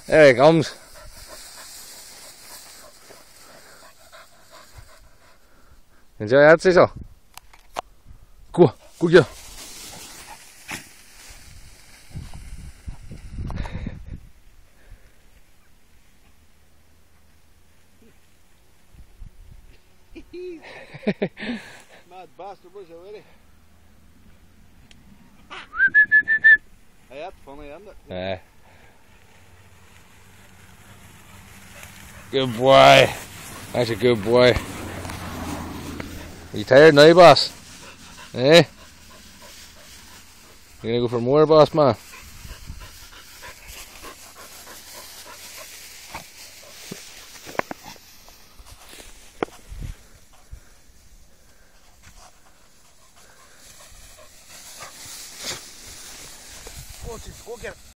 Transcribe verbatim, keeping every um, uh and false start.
There he comes. Enjoy that, say so. Go, go girl. Mad bastard was already. Hey, that's funny, isn't it? Yeah. Good boy. That's a good boy. Are you tired now, boss? Eh? You gonna go for more, boss man? Go, go get it.